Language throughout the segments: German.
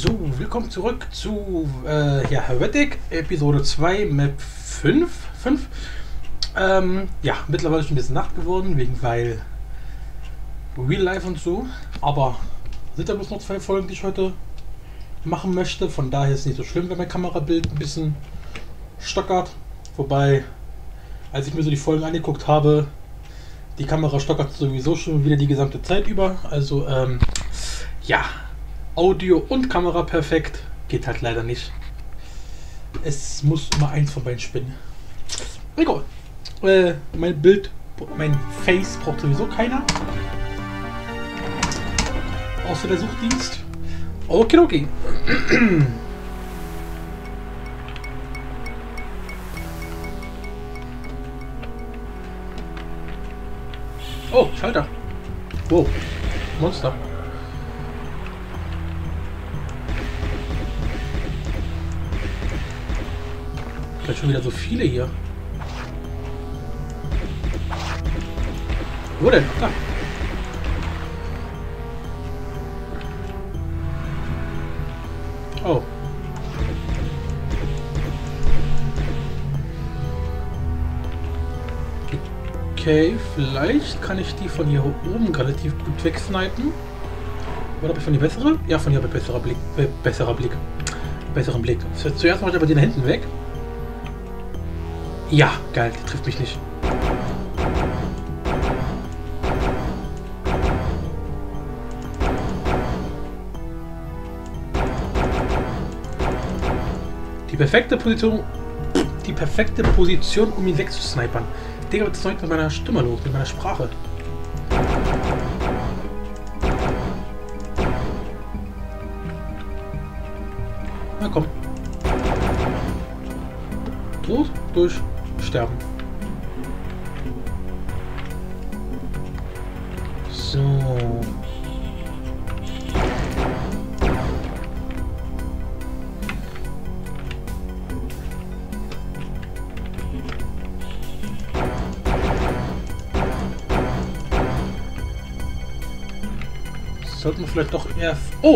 So, willkommen zurück zu Helvetic, Episode 2, Map 5. Ja, mittlerweile ist schon ein bisschen Nacht geworden, weil Real Life und so. Aber sind da bloß noch 2 Folgen, die ich heute machen möchte. Von daher ist es nicht so schlimm, wenn mein Kamerabild ein bisschen stockert. Wobei, als ich mir so die Folgen angeguckt habe, die Kamera stockert sowieso schon wieder die gesamte Zeit über. Also, ja. Audio und Kamera perfekt. Geht halt leider nicht. Es muss immer eins von beiden spinnen. Egal. Mein Bild, mein Face braucht sowieso keiner. Außer der Suchdienst. Okay. Oh, Schalter. Wow. Monster. Vielleicht schon wieder so viele hier. Wo denn? Da. Oh. Okay, vielleicht kann ich die von hier oben relativ gut wegsnipen. Oder habe ich von hier bessere? Ja, von hier habe ich besseren Blick. Zuerst mache ich aber den da hinten weg. Ja, geil, der trifft mich nicht. Die perfekte Position, um ihn wegzusnipern. Digga, was ist heute mit meiner Stimme los, mit meiner Sprache? Na komm. Durch sterben. So. Sollten wir vielleicht doch eher... Oh!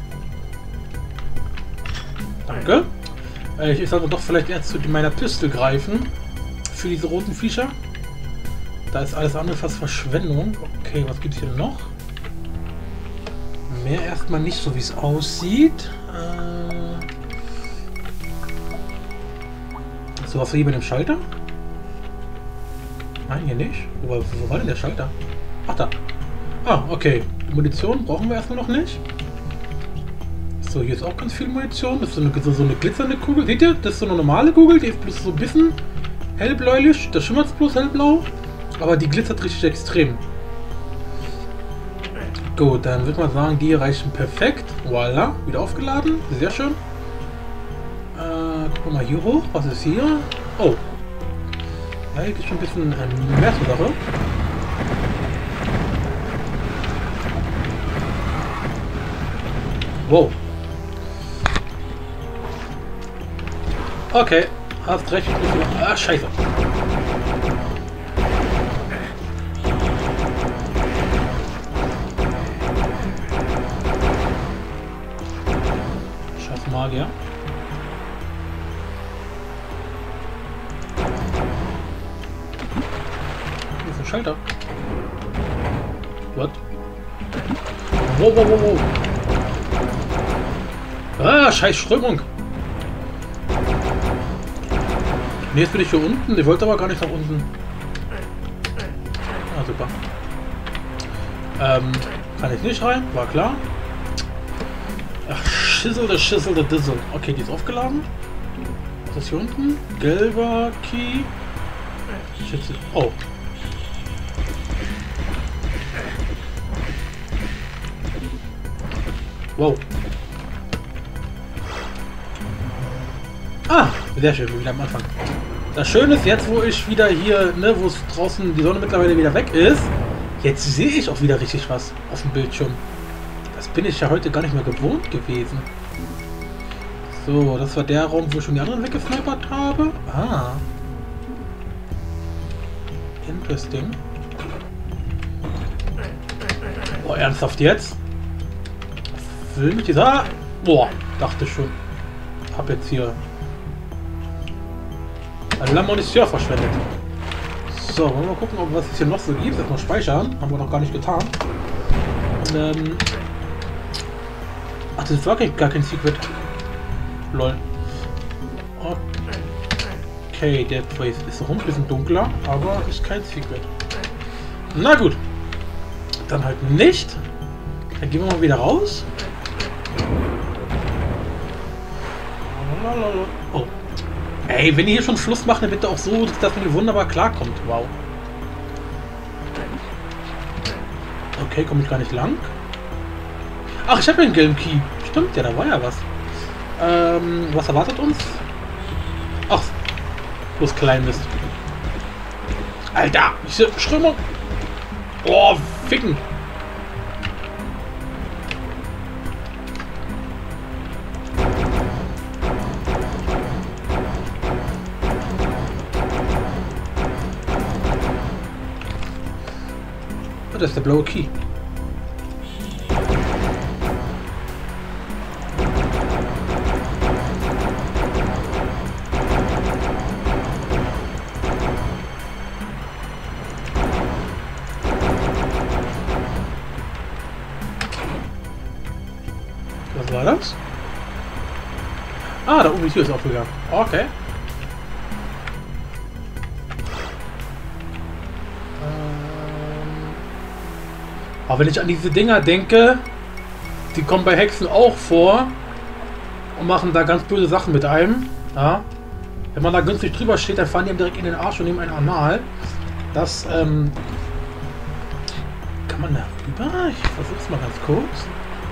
Danke. Ich sollte doch vielleicht erst zu meiner Pistole greifen. Für diese roten Viecher. Da ist alles andere fast Verschwendung. Okay, was gibt es hier noch? Mehr erstmal nicht, so wie es aussieht. So, was hier mit dem Schalter? Nein, hier nicht. Wo war denn der Schalter? Ach, da. Ah, okay. Munition brauchen wir erstmal noch nicht. So, hier ist auch ganz viel Munition. Das ist so eine glitzernde Kugel. Seht ihr? Das ist so eine normale Kugel. Die ist bloß so ein bisschen hellbläulich. Das schimmert bloß hellblau. Aber die glitzert richtig extrem. Gut, dann würde man sagen, die reichen perfekt. Voila, wieder aufgeladen. Sehr schön. Gucken wir mal hier hoch. Was ist hier? Oh. Ja, hier gibt es schon ein bisschen mehr zur Sache. Wow. Okay, hast recht. Ah, scheiße. Scheiß Magier. Hier ist ein Schalter. What? Wow. Ah, scheiß Strömung. Ne, jetzt bin ich hier unten. Ich wollte aber gar nicht nach unten. Ah, super. Kann ich nicht rein? War klar. Ach, Schissel, der Dissel. Okay, die ist aufgeladen. Was ist hier unten? Gelber Key. Oh. Wow. Ah, sehr schön, wieder am Anfang. Das Schöne ist, jetzt wo ich wieder hier, ne, wo es draußen die Sonne mittlerweile wieder weg ist, jetzt sehe ich auch wieder richtig was auf dem Bildschirm. Das bin ich ja heute gar nicht mehr gewohnt gewesen. So, das war der Raum, wo ich schon die anderen weggesnipert habe. Ah. Interesting. Oh, ernsthaft jetzt? Will mich dieser... Boah, dachte schon. Hab jetzt hier La Munition verschwendet. So, wollen wir mal gucken, was es hier noch so gibt. Erstmal speichern. Haben wir noch gar nicht getan. Ach, das war gar kein Secret. Lol. Okay, der Place ist noch ein bisschen dunkler, aber ist kein Secret. Na gut. Dann halt nicht. Dann gehen wir mal wieder raus. Oh. Ey, wenn die hier schon Schluss machen, dann bitte auch so, dass man hier wunderbar klarkommt. Wow. Okay, komme ich gar nicht lang. Ach, ich habe ja einen gelben Key. Stimmt, ja, da war ja was. Was erwartet uns? Ach, bloß klein ist. Alter, diese Strömung. Oh, ficken. Das ist der blaue Key. Was war das? Ah, da oben die Tür ist aufgegangen. Okay. Aber wenn ich an diese Dinger denke, die kommen bei Hexen auch vor und machen da ganz böse Sachen mit einem. Ja? Wenn man da günstig drüber steht, dann fahren die ihm direkt in den Arsch und nehmen einen Anal. Das, kann man da rüber? Ich versuch's mal ganz kurz.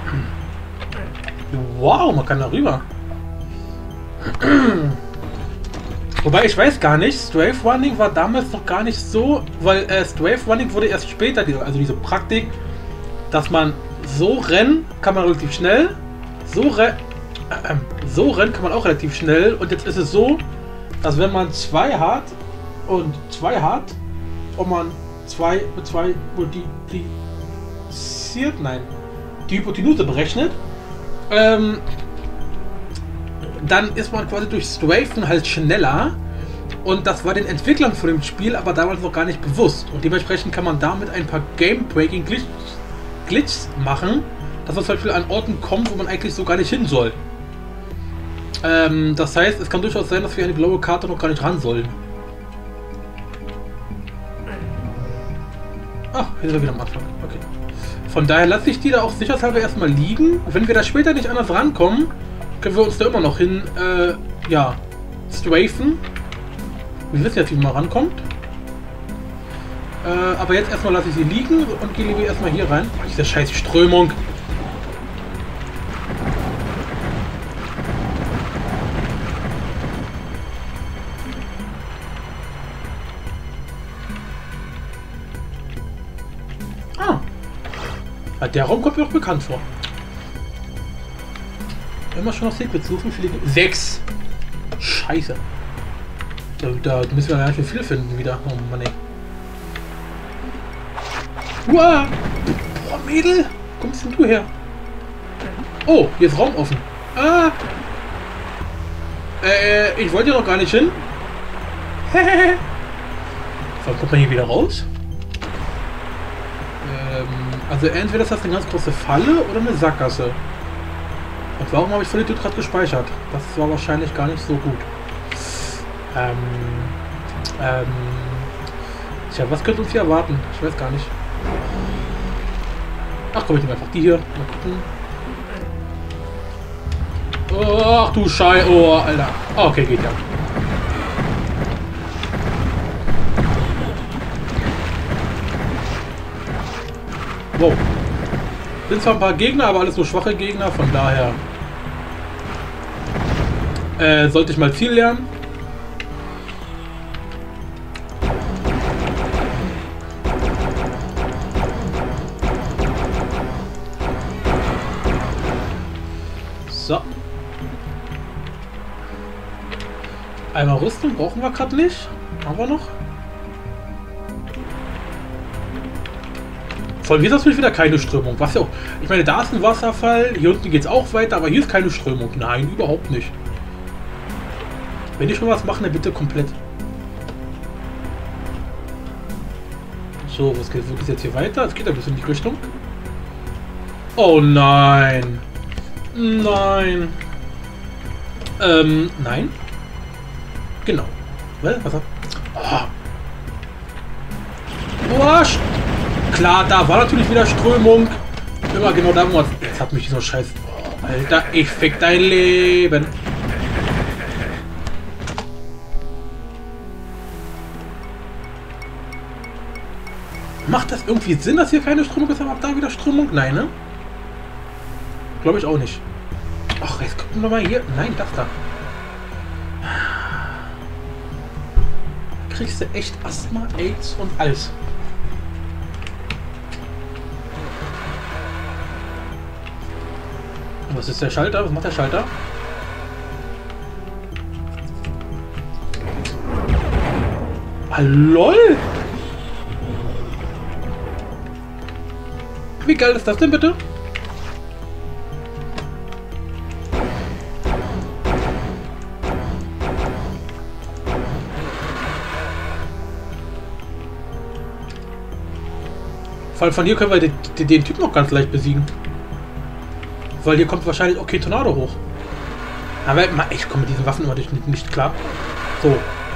Wow, man kann da rüber. Wobei, ich weiß gar nicht, Strafe Running war damals noch gar nicht so, weil Strafe Running wurde erst später, also diese Praktik, dass man so rennen kann man relativ schnell, so rennen kann man auch relativ schnell, und jetzt ist es so, dass wenn man 2 hat und 2 hat und man 2 mit 2 multipliziert, nein, die Hypotenuse berechnet, dann ist man quasi durch Strafen halt schneller, und das war den Entwicklern von dem Spiel aber damals noch gar nicht bewusst, und dementsprechend kann man damit ein paar Game-Breaking Glitches machen, dass man zum Beispiel an Orten kommt, wo man eigentlich so gar nicht hin soll. Das heißt, es kann durchaus sein, dass wir eine blaue Karte noch gar nicht ran sollen. Ach, hier sind wir wieder am Anfang. Okay. Von daher lasse ich die da auch sicherheitshalber erstmal liegen. Wenn wir da später nicht anders rankommen, können wir uns da immer noch hin, ja, strafen. Wir wissen jetzt, wie man rankommt. Aber jetzt erstmal lasse ich sie liegen und gehe lieber erstmal hier rein. Diese scheiß Strömung. Ah. Der Raum kommt mir auch bekannt vor. Immer schon noch Secrets suchen für die 6. Scheiße. Da müssen wir ganz schön viel finden wieder. Oh Mann, ey. Uah! Boah, Mädel! Wo kommst denn du her? Oh, hier ist Raum offen. Ah! Ich wollte ja noch gar nicht hin. Hehehe. Wann kommt man hier wieder raus? Also entweder ist das eine ganz große Falle oder eine Sackgasse. Und warum habe ich für die Dude gerade gespeichert? Das war wahrscheinlich gar nicht so gut. Tja, was könnte uns hier erwarten? Ich weiß gar nicht. Ach komm, ich nehme einfach die hier. Mal gucken. Ach du Scheiße. Oh, Alter. Okay, geht ja. Wow. Sind zwar ein paar Gegner, aber alles nur schwache Gegner, von daher sollte ich mal viel lernen. So. Einmal Rüstung brauchen wir gerade nicht. Haben wir noch? Von hier ist natürlich wieder keine Strömung. Was ja auch. Ich meine, da ist ein Wasserfall, hier unten geht es auch weiter, aber hier ist keine Strömung. Nein, überhaupt nicht. Wenn ich schon was mache, dann bitte komplett. So, was geht jetzt hier weiter? Es geht ein bisschen in die Richtung. Oh nein. Nein. Nein. Genau. Was hat... Oh. Wurscht. Klar, da war natürlich wieder Strömung. Immer genau da, wo... Jetzt hat mich dieser Scheiß... Oh, Alter, ich fick dein Leben. Macht das irgendwie Sinn, dass hier keine Strömung ist, aber ab da wieder Strömung? Nein, ne? Glaube ich auch nicht. Ach, jetzt gucken wir mal hier. Nein, das da. Kriegst du echt Asthma, AIDS und alles. Was ist der Schalter? Was macht der Schalter? Lol! Wie geil ist das denn bitte? Vor allem von hier können wir den Typ noch ganz leicht besiegen. Weil hier kommt wahrscheinlich auch kein Tornado hoch. Aber ich komme mit diesen Waffen immer nicht klar. So.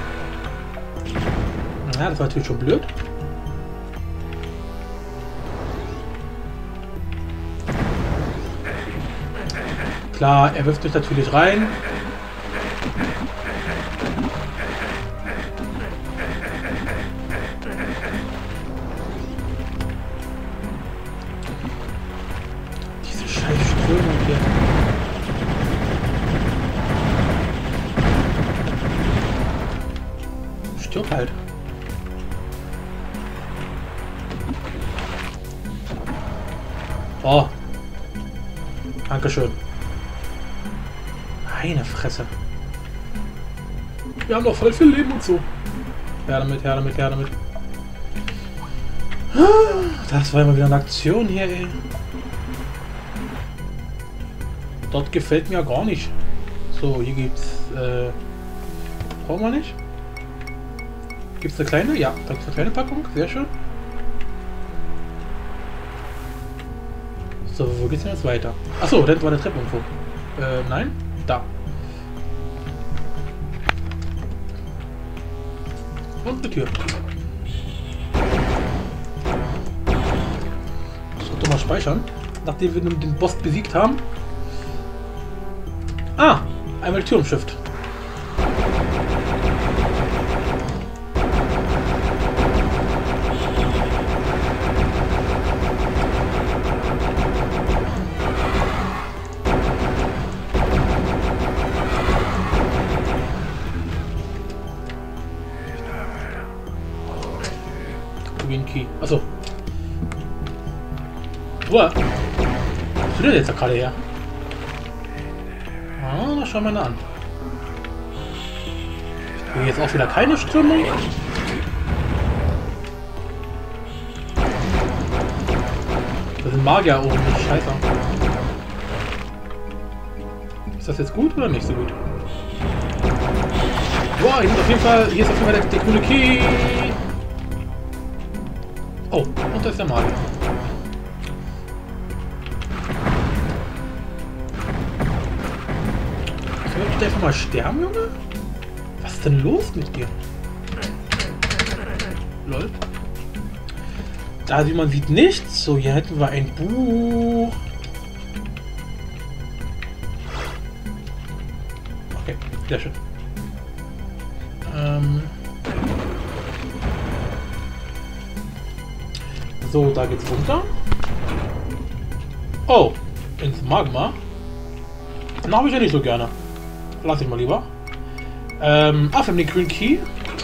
Ja, das war natürlich schon blöd. Klar, er wirft mich natürlich rein. Diese scheiß Strömung hier. Stirb halt. Oh. Dankeschön. Meine Fresse. Wir haben doch voll viel Leben und so. Her damit, her damit, her damit. Das war immer wieder eine Aktion hier, ey. Dort gefällt mir gar nicht. So, hier gibt's, brauchen wir nicht. Gibt's eine kleine? Ja, da gibt's eine kleine Packung. Sehr schön. So, wo geht's denn jetzt weiter? Achso, da war der Treppe irgendwo. Nein? Da. Und eine Tür. So, doch mal speichern. Nachdem wir den Boss besiegt haben. Ah! Einmal die Tür umschifft. Key. Achso. Uah. Was tut der jetzt da gerade her? Ah, das schauen wir mal an. Hier jetzt auch wieder keine Strömung. Das sind Magier oben, nicht scheiße. Ist das jetzt gut oder nicht so gut? Boah, hier ist auf jeden Fall der grüne Key. Oh, und da ist der Magier. Soll ich einfach mal sterben, Junge? Was ist denn los mit dir? Lol. Da, wie man sieht, nichts. So, hier hätten wir ein Buch. Okay, sehr schön. So, da geht's runter. Oh, ins Magma. Den habe ich ja nicht so gerne. Lass ich mal lieber. Wir haben den Green Key.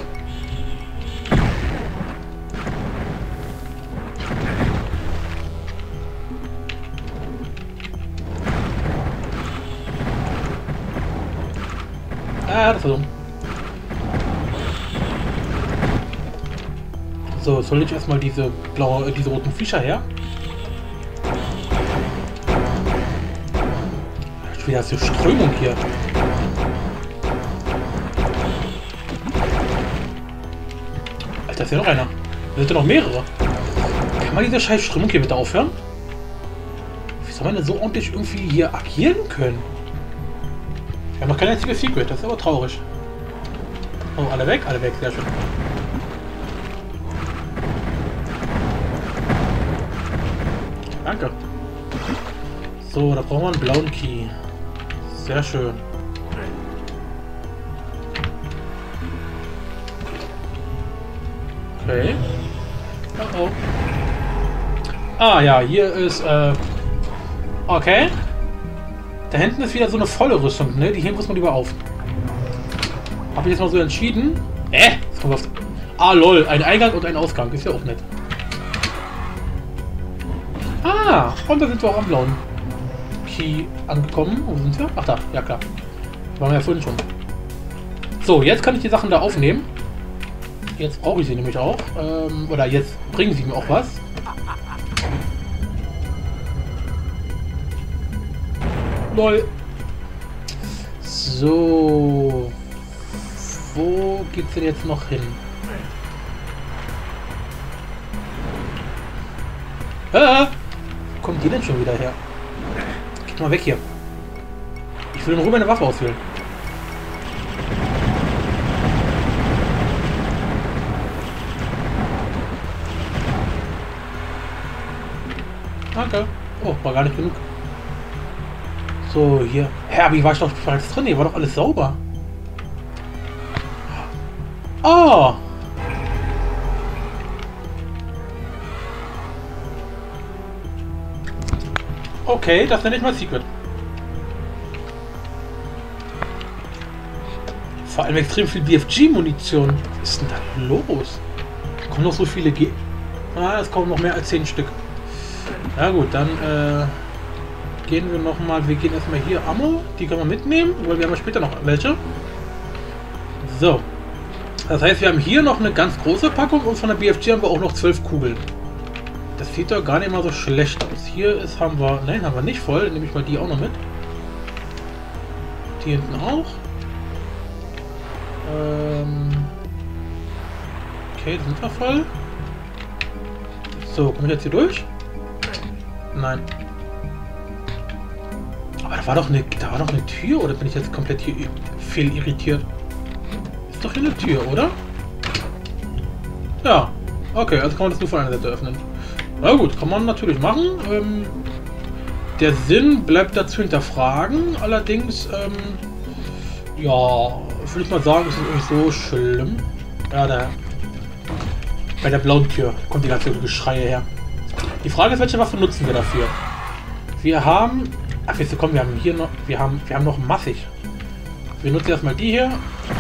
Das war dumm. So, soll ich erstmal diese roten Fischer her? schon wieder für Strömung hier? Alter, ist ja noch einer. Da sind ja noch mehrere. Kann man diese scheiß Strömung hier bitte aufhören? Wie soll man denn so ordentlich irgendwie hier agieren können? Wir haben noch kein einziges Secret, das ist aber traurig. Oh, alle weg, sehr schön. Danke. So, da brauchen wir einen blauen Key. Sehr schön. Okay. Oh oh. Ah ja, hier ist, okay. Da hinten ist wieder so eine volle Rüstung, ne? Die hier muss man lieber auf. Habe ich jetzt mal so entschieden. Jetzt kommt was. Ah, lol. Ein Eingang und ein Ausgang. Ist ja auch nett. Ah, und da sind wir auch am blauen Key angekommen. Wo sind wir? Ach da, ja klar. Waren wir ja vorhin schon. So, jetzt kann ich die Sachen da aufnehmen. Jetzt brauche ich sie nämlich auch. Oder jetzt bringen sie mir auch was. Lol. So. Wo geht's denn jetzt noch hin? Wo kommt die denn schon wieder her? Geht mal weg hier. Ich will in Ruhe meine Waffe auswählen. Danke. Oh, war gar nicht genug. So, hier. Hä, aber hier war ich doch bereits drin. Hier war doch alles sauber. Oh! Okay, das nenne ich mal Secret. Vor allem extrem viel BFG-Munition. Was ist denn da los? Da kommen noch so viele es kommen noch mehr als 10 Stück. Na gut, dann gehen wir nochmal. Wir gehen erstmal hier Ammo. Die können wir mitnehmen, weil wir haben ja später noch welche. So. Das heißt, wir haben hier noch eine ganz große Packung und von der BFG haben wir auch noch 12 Kugeln. Das sieht doch gar nicht mal so schlecht aus. Hier ist, haben wir... Nein, haben wir nicht voll. Dann nehme ich mal die auch noch mit. Die hinten auch. Okay, sind wir voll. So, komme ich jetzt hier durch? Nein. Aber da war doch eine Tür, oder bin ich jetzt komplett hier fehl irritiert? Ist doch hier eine Tür, oder? Ja. Okay, also kann man das nur von einer Seite öffnen. Na gut, kann man natürlich machen. Der Sinn bleibt dazu hinterfragen. Allerdings, ja, würde ich mal sagen, ist es nicht so schlimm. Ja, bei der blauen Tür kommt die ganze Geschreie her. Die Frage ist, welche Waffe nutzen wir dafür? Wir haben... Ach, jetzt komm, wir haben hier noch... Wir haben noch massig. Wir nutzen erstmal die hier.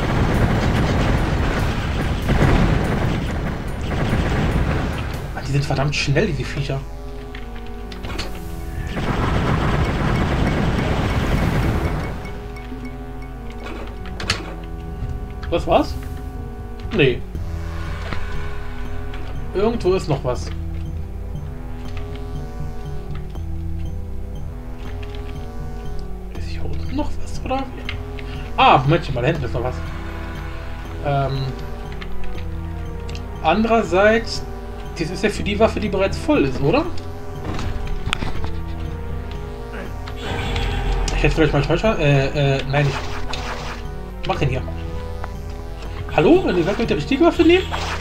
Die sind verdammt schnell, diese Viecher. Was war's? Nee. Irgendwo ist noch was. Ist hier unten noch was, oder? Ah, Moment mal, da hinten ist noch was. Andererseits... Das ist ja für die Waffe, die bereits voll ist, oder? Ich hätte vielleicht mal Täuscher. Nein, ich mach den hier. Hallo? Wenn ihr sagt, mit der richtige Waffe nehmen?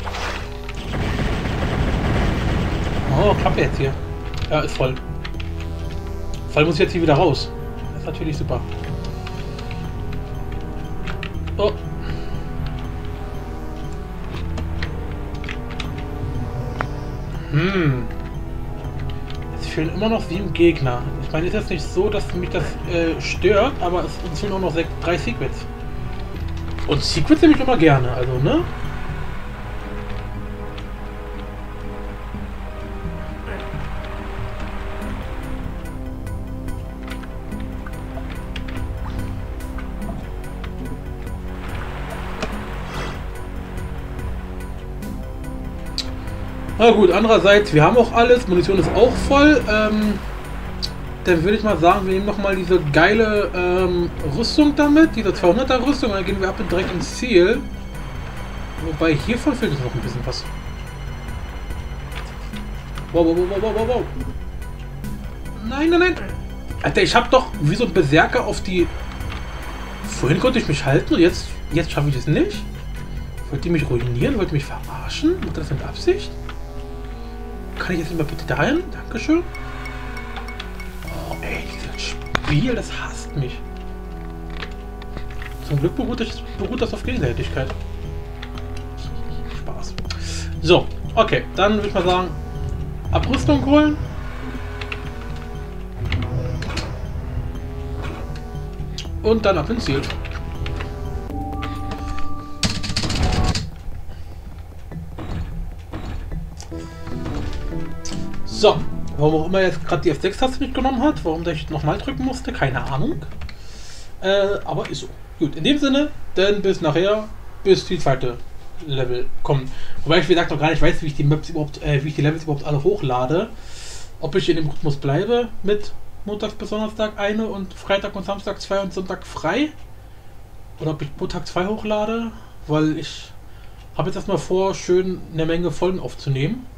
Oh, klappt jetzt hier. Ja, ist voll. Voll muss ich jetzt hier wieder raus. Das ist natürlich super. Oh. Es fehlen immer noch 7 Gegner. Ich meine, ist jetzt nicht so, dass mich das stört, aber uns fehlen auch noch 3 Secrets. Und Secrets nehme ich immer gerne, also, ne? Na gut, andererseits, wir haben auch alles, Munition ist auch voll. dann würde ich mal sagen, wir nehmen nochmal diese geile Rüstung damit, diese 200er Rüstung, und dann gehen wir ab und direkt ins Ziel. Wobei hiervon fehlt uns noch ein bisschen was. Wow, wow, wow, wow, wow, wow. Nein, nein, nein. Alter, ich hab doch wie so ein Berserker auf die... Vorhin konnte ich mich halten und jetzt schaffe ich es nicht. Wollt ihr mich ruinieren? Wollt ihr mich verarschen? Macht das mit Absicht? Kann ich jetzt nicht mal bitte dahin? Dankeschön. Oh, ey, dieses Spiel, das hasst mich. Zum Glück beruht das auf Gegenseitigkeit. Spaß. So, okay, dann würde ich mal sagen, Abrüstung holen. Und dann ab ins Ziel. So, warum auch immer jetzt gerade die F6-Taste mitgenommen hat, warum der ich nochmal drücken musste, keine Ahnung. Aber ist so. Gut, in dem Sinne, dann bis nachher, bis die zweite Level kommen. Wobei ich wie gesagt noch gar nicht weiß, wie ich die Maps überhaupt, wie ich die Levels überhaupt alle hochlade. Ob ich in dem Rhythmus bleibe mit Montags bis Donnerstag eine und Freitag und Samstag 2 und Sonntag frei. Oder ob ich Montag 2 hochlade, weil ich habe jetzt erstmal vor, schön eine Menge Folgen aufzunehmen.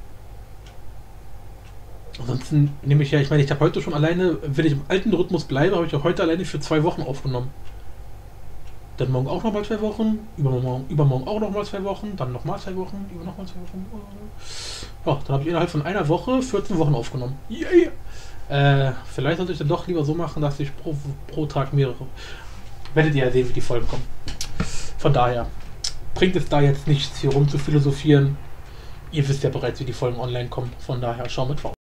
Ansonsten nehme ich ja, ich meine, ich habe heute schon alleine, wenn ich im alten Rhythmus bleibe, habe ich auch heute alleine für 2 Wochen aufgenommen. Dann morgen auch nochmal 2 Wochen, übermorgen auch nochmal 2 Wochen, dann nochmal 2 Wochen, nochmal 2 Wochen. Ja, dann habe ich innerhalb von einer Woche 14 Wochen aufgenommen. Yeah! Vielleicht sollte ich dann doch lieber so machen, dass ich pro Tag mehrere. Werdet ihr ja sehen, wie die Folgen kommen. Von daher bringt es da jetzt nichts, hier rum zu philosophieren. Ihr wisst ja bereits, wie die Folgen online kommen. Von daher, schau mit drauf.